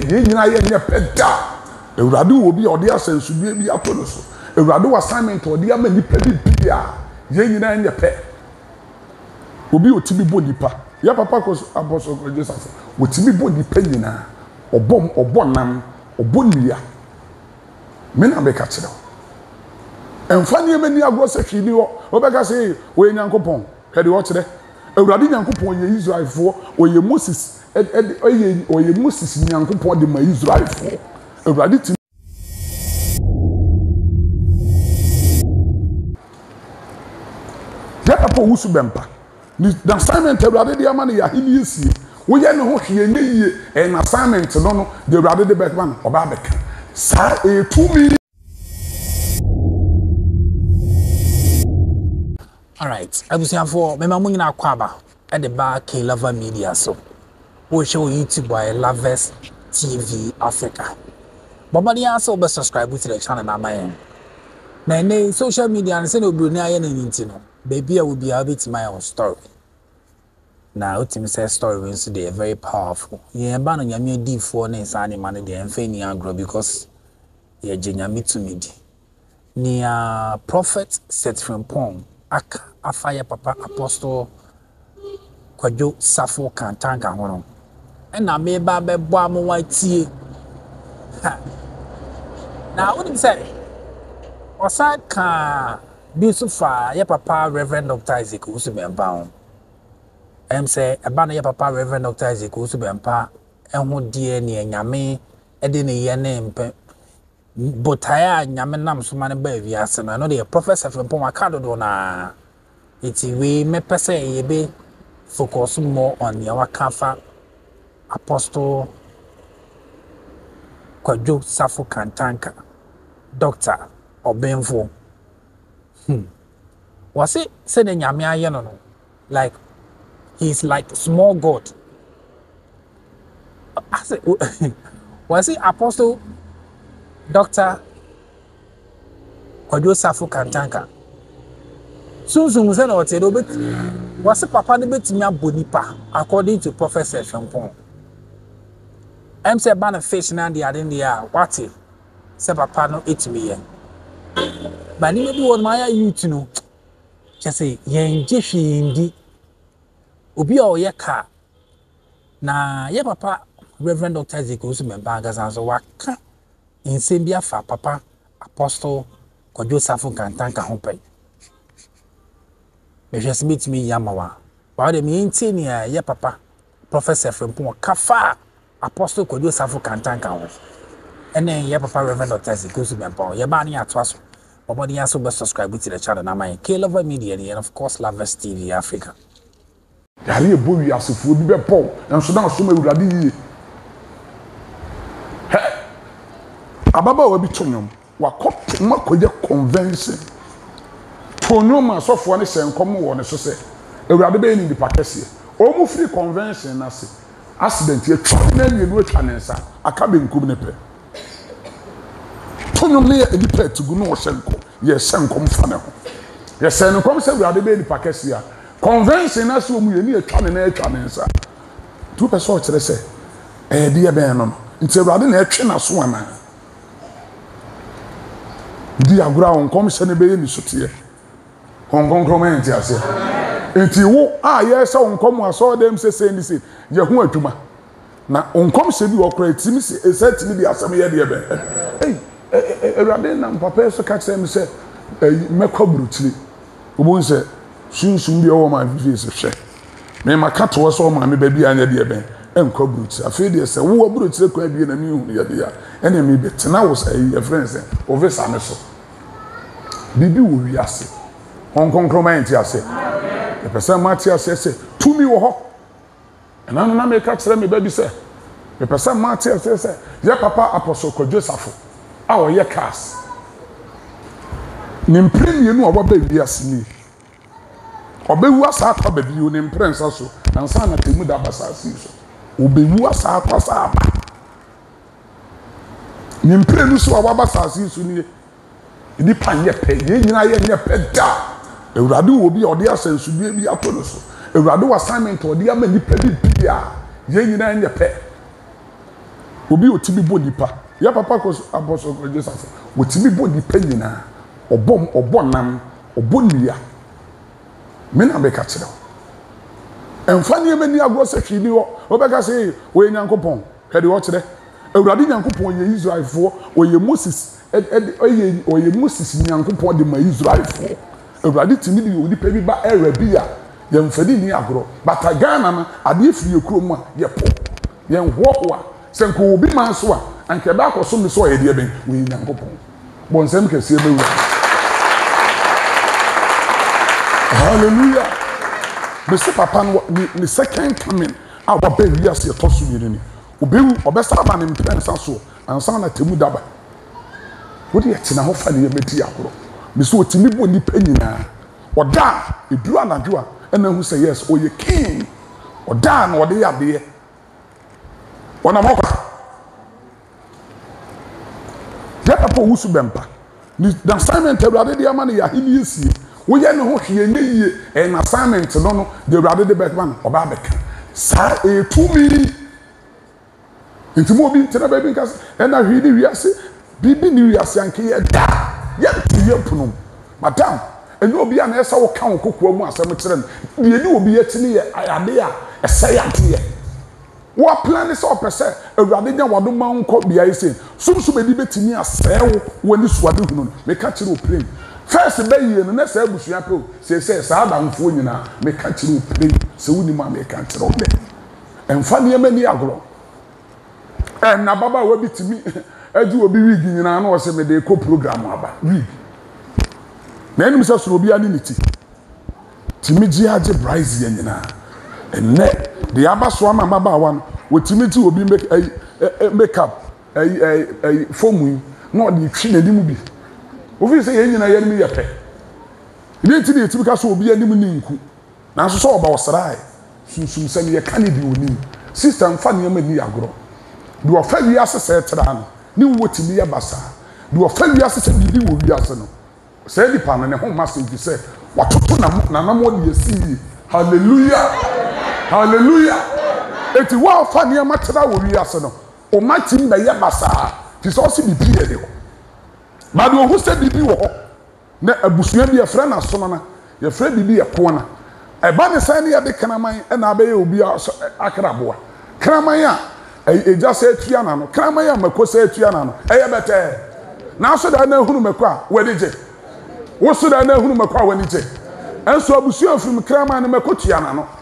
ye nyina ye nye peda ewurade wo bi ode asansudie bi ato no so ewurade wa assignment ode ama nipa bi bia ye nyina nye pe obi otibi bo nipa ya papa ko apostle ko Jesus otibi bo nipa nyina obonam obonia me na be ka kire emfa ne mani agro se hwini wo obeka se we nyankopon kade wo kire ewurade nyankopon ye Israelfo oye Moses oye Moses nyankopon de ma Israelfo ewurade ti ya papa Owusu-Bempah ni assignment ewurade de ama ne ya hini yesie wo ye ne ho hwe nye yie en assignment no de ewurade de backman oba beka sa etumi. All right, abusiafo me ma mo nyina akwaba e de ba K Lover Media so wo show YouTube by Lovers TV Africa. Baba dia so be subscribe to the channel na mayen. Na ne social media and say no bro na aye na nti no. Baby I will be a bit my own story. Now ultimate say story we say they are very powerful. Ye ba no nyame di fo na isa ni man dey emfa ni agro because ye nyame to me di. Ni prophet Seth from Pong aka afaya papa apostle Kwadwo Safo kantanka hono. Na me ba be bo am watie. Na what him say? Oside ka Bisufa ya papa Reverend Dr. Isaac Owusu-Bempah. Say abana ya papa Reverend Dr. Isaac Owusu-Bempah enho die ne nyame ede ne ye ne mpe botaya nyame nam so mane ba wiase no the professor from Pon do na iti we me pese ye be focus more on your kafa apostle Kwadwo Safo kantanka Dr. Obenfo. Was it said in Yamia no? Like he's like small God. I said, was it Apostle Dr. Kwadwo Safo kantanka? Soon said or said was it Papa the Betimia Bonipa according to Professor Champon? I'm say ban fish na the idea what it say Papa no eat me. But ni do on my youth no just say yen jefi indi obi a oye ka na ye papa Reverend Dr. Isaac Owusu-Bempah gaza so waka nsem bia fa papa apostle Kwadwo Safo kantanka ho pai me just meet me yamawa wa de me nti ni ye papa professor Frempon kafa apostle Kwadwo Safo kantanka ho ene ye papa Reverend Dr. Isaac Owusu-Bempah ye ba ni atwaso Bobody also be subscribe to the channel na my K Lover Media and of course Lovers TV Africa. Yari ebo wi asefo bi be pon enso na so ma ewurade yi. Ababa wa bi tonwom makoje convention. Tonwom asofo ne senkom wo ne so se ewurade be ni dipa kese. O mu free convention na se accident ye twa na wienu atwa ne nsa aka be nkum ne pe. Tonwom ne e dipa tugu no wo senkom ye senkom fa ne ho. Ye senkom se ewurade be ni pakese a convention na so mu ye ni atwa ne na atwa ne nsa. Tu pe so kire se de ye ben no nti ewurade na etwe na so ana. Di agura on kom se ne be ye ni sotie. Konkromment ya se. Enti wo ye se on kom aso dem se ni se ye ho adwuma. Na on kom se bi wo kra timi se esatimi bi asem ye de be. Ewurade na papa so ka kire mi se mekwa burutiri. Obo se sunsun bi o ma fi se hwe. Me maka to so ma me ba bi anya de be enkwa burutiri. Afi de se wo burutiri kwa bi na mi hu ye de ya. Ene mi betena wo say your friends ovesa me so. Bibi wo wiase. Konkromment ya se. E pesa matia se tumi wo ho. Ena no na me ka kire me ba bi se. E pesa matia se ye papa apostle Kwadwo Safo. Awo ye cast. Ni mpremie no oba ba wiase ni. Obewu asa akwa ba bi o ni mprensa so. Ansa na temu da basasi so. Obewu asa akwa sa aba. Ni mprenu so oba basasi so ni. Ni panye pe ye nyina ye nye pe da. Ewurade wo bi ode asansudie bi ato no so. Ewurade wa assignment ode ama ni pe bi bia ye nyina nye pe. obi otimi bo nipa ya papa ko apostle Safo otimi bo nipa nyina obom nam nia me na be ka kire emfa ne mani agro se hwini ho obeka se we nyankopon hede wo kire awurade nyankopon ye Israelfo oye Moses oye Moses nyankopon de ma Israelfo awurade timi de odi pa bi ba Arabia ye mfadi ni agro batagana na ade firi ekrom a ye po ye nhowa senko obi man so a anke ba akoso mi so ye de ben we nyankopon bonsem kese be wu hallelujah Mr. Papa ni second coming our baby as your tosu ni obewu obesa ba ne mpensa so ansa na temu daba wodi etina ho fa ne yemeti akoro Mr. otimi bo ni panyina oda eduru anadwo a ena hu say yes oye king oda na ode yade ona mokwa ya papa Owusu-Bempah ni assignment everybody dey man ya hili esi wo ye ne ho hwe ne yie en assignment no the everybody dey back man oba beka sa etumi ntimo obi tena ba bi nka ena hwe ni wiase bibi ni wiase anke ye da ye tiye punu madam eni obi a na esa wo ka wo kokua mu asem kire no ye ni obi yetini ye ayade a esa yade wo plan is opese awurade nya wado ma nko bia ise sumsum edi betimi asewo woni suade hunu me ka kire o plane first be ye no na sa abusua pe o se sa adamfo nyina me ka kire o plane se woni ma me ka kire o de emfa ne mani agro na baba wa bitimi aju obi wig nyina na o se me de ko program aba wig na enim se soro obi ani niti timi ji age prize ye nyina enne de abaso ama baba wa no wotimi ti obi make up fomu na o de twi na nim bi ofi se ye nyina ye nim ye pe ni ti de timi ka so obi anim ni nku na so so oba osrai sunsum se ye kanidi onim sister mfa ne ma ni agro de ofa wi asese tra no ni wotimi ye basa de ofa wi asese bibi wo wi ase no se di pa no ne ho message se watoto na namo de yesi hallelujah hallelujah eti wa fa ne ma tra wo wi ase no o ma tim da ye basa ti so se bibi ye de ho ba de ho se bibi wo ho na abusua bi ye fra na so na ye fra bibi ye ko na e ba ne san ne ye de kanaman e na ba ye obi akraboa kanaman a eja se atua na no kanaman a mako se atua na no e ye bete na so da na hunu mako a wadi je wo so da na hunu mako a wani je enso abusua firim kanaman na mako tua na no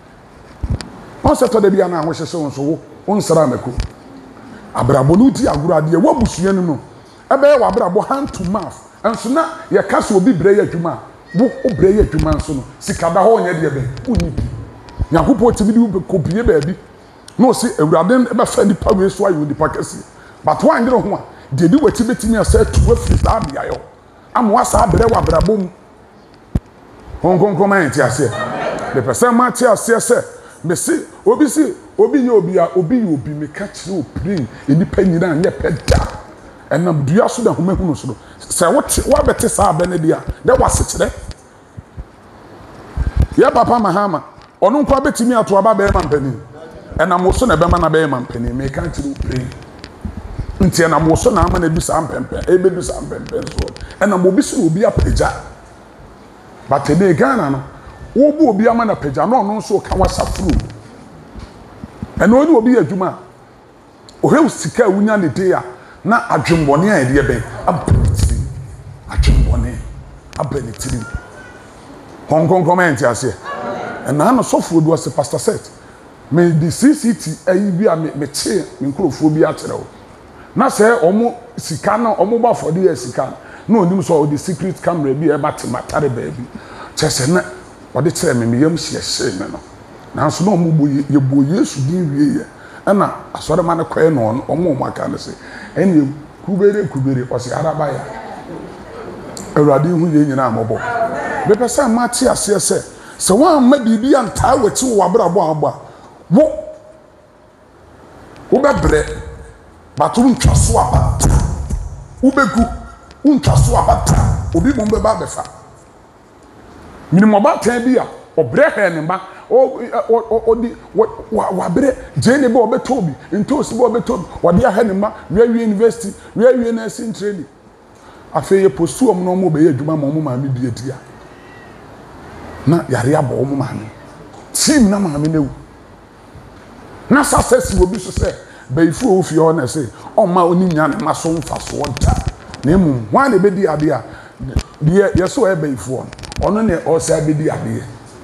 on se to de bia na ho hye so nso wo nsara mako abrabo no ti aguro ade wo abusua no ebe ye wa abrabo hand to mouth enso na ye ka so obi bre ye adwuma wo obre ye adwuma nso no sika da ho nya de be uni bi nyakopo timi di ko bie ba bi no si awurade be fa ni pa we so ayo di pakasi but one ndiro ho a de di wati betimi asa tu afiri sa bia yo am wa sa bre wa abrabo mu hon man ti ase the person ma ti ase se me si obi ye me ka kire o prin enipa nyina anye peda enam dua so da homahunu so se wa bete sa ba ne dia de wasekire ya papa mahama onu kwa betimi ato aba be ma mpani enam wo so na be ma na be ma mpani me ka kire o prin nti enam wo so na ama na bi sa mpempe e be bi sa mpempe so enam obi so obi apeja batede Ghana no wo bu obi ama na peja no no so ka wasafuru eno ni obi adwuma o he sika wunya ne de a na adwumbone a de ben abeti adwumbone abenetiri hong comment ase na no sofo do ase pastor Seth me di CCT ayi bi a me che me nkrofo bi akyerɛw na se omo sika na omo ba for the sika na onim so the secret camera bi e ba tematare ba bi chese na ode kyerɛ me yam hye me no na so no omo ye bo Yesu din wie ye na asore ma ne kwae no omo aka ne se ene kubere ose araba ya awurade hu ye nyina amobo be pesa ma ti ase se wan ma bibi anta wati wo abrabo aba wo bebre batu ntwaso aba wo begu ntwaso aba obi mo be ba befa minimo ba tan bi a obre he ne ba odi wa bere jene be obetobi ntosi be obetobi wode ahanima we university we nursing training afeye postu om no mo be adwuma mo ma me bi etia na yare abo mo ma me team na ma me newu na success wo bi so say beifu ofi ho na say o ma oni nya ne maso mfa so nta na emu wan na be di ade a de yeso e beifu ono ne o say be di ade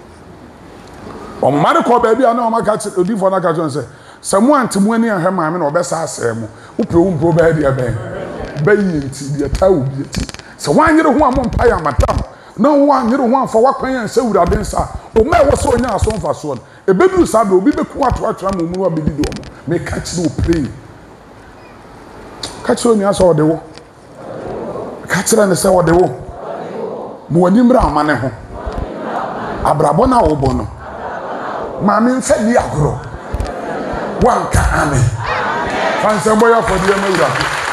o mare ko ba bia na o maka odi fo na ka jon say samu antemu ani ahwe ma me na obesa asemu upewu ba dia ben bayinti dia tawo bi ti se wanyere ho amon pa ya matam na wanyere ho amfa wakwan an sewura den sa o ma wo so nya aso mfa so ebedu sa be obi beku ato atwa mo mu obedi do mo me ka kire o pray ka kire mi aso ode wo ka kire ne se ode wo mo wani mra amane ho abrabo na wo bo no ma me nfa di agoro wanka amen fanse boya for di emewura